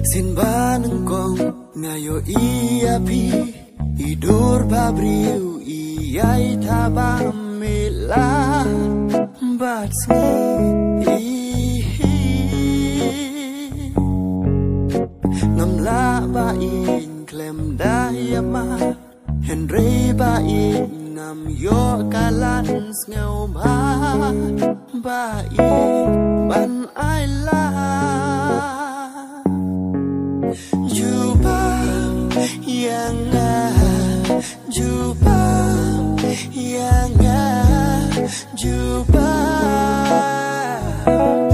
Sin banengkong ngayo iya pi idur babriu iyai tabamela batsni namla bain klem dayama Henry bain ngam yo kalan ngau ma bain ban ai la Juba yang Juba yang Juba